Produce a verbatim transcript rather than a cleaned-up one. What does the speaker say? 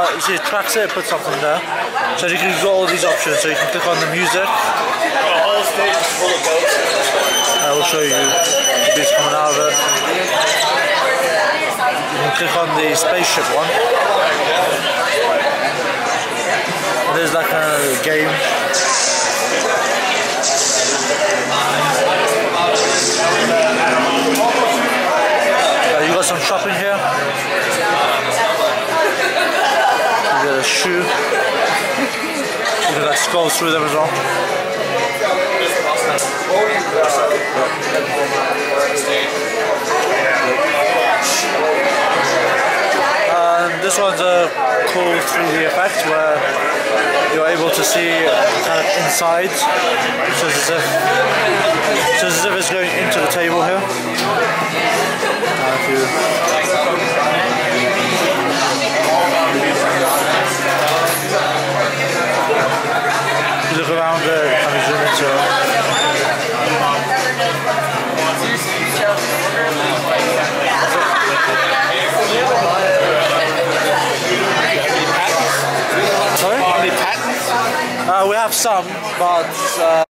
got, you see the tracks there, put something there. So you can got all these options. So you can click on the music. The whole stage is full of goats. I will show you the beats coming out of it. You can click on the spaceship one. And there's that kind of game. Uh, you got some shopping here. You got a shoe. You can like scroll through them as well. And this one's a cool three D effect where you're able to see kind of inside. So it's as if, so it's as if it's going into the table here. Uh, if you, you look around there, kind of zoom into it. Sorry? Any patents? Uh, we have some, but uh